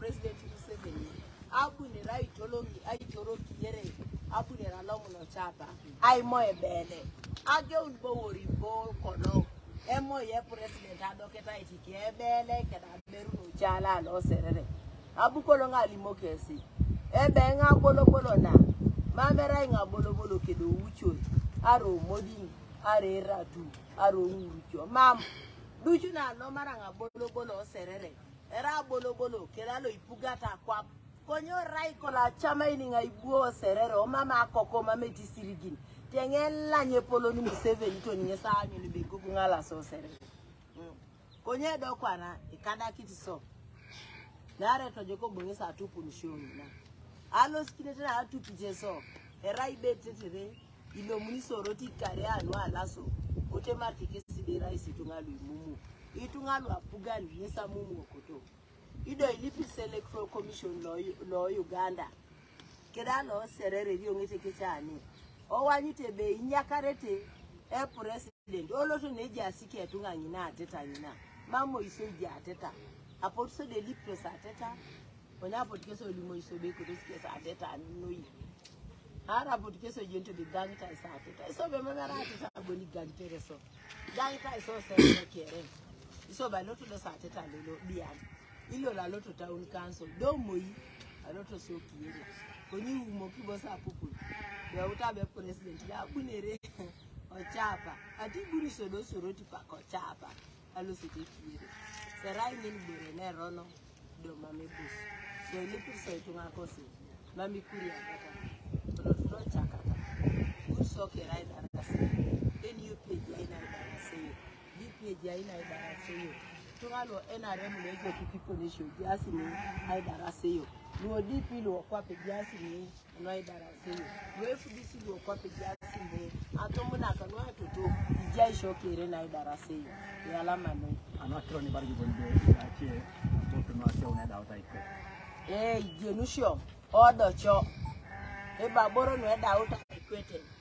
president Museveni abu ni rai tolomi ai toro kiyere abu ni ralomu no chapa ai mo ebele age unbo wori bo kono emo ye president adoketa itiki ebele keda beru no chala no Serere abu kolo ngali mokesi ebe nga bolo na mamera nga bolo kedo ucho aro modini are ratu aro ucho mam duchu na no mara nga bolo Serere era bolo kera lo ipugata kwa konyo rai kola chama ini nga ibuo Serere o mama akoko mama tisirigini tengela nyepolo ni Museveni to nyesa anyu ni begugu ngala so Serere konye do kwana ikada kiti so nare to joko bongisa atupu nshoni na alo skileta atupu jeso era ibetetere ilo muniso roti kare anu alaso automatic sidera isitungalu imumu itungalu apugani yesa mumu okoto ido ilipi electoral commission lo Uganda keda lo Serere ri ongete kechani o wanyite be inyakarete e president oloto neji asiki etunga nyina ateta nyina mamo isoji ateta apotiso de lipres ateta onya potikeso limo isobe kodosikeso ateta noyi ara potikeso jento de gangta isa ateta isobe memera ateta boni gangtere so gangta iso Serere kere isoba loto do ateta lelo bian ilo la loto town council do moyi aloto so kiyere koni umo kibosa pupu ya utabe president ya bunere ochapa ati buri sodo soroti pa ochapa alo sitikire serai ni bure ne rono do mame bus so ile pisa itunga kosi mami kuri akata to chakata uso ke rai darasa then you page ina darasa you page ina darasa you tungalo NRM lego people ni show just ni ai darasa you no DP lo kwa page just ni no ai darasa you we FDC lo kwa page just ni atomo na kanwa toto ija show kere na ai darasa you ya alama no anatro ni bari bonde ache to no ase una da utaike jenusho odo cho e baboro no da utaike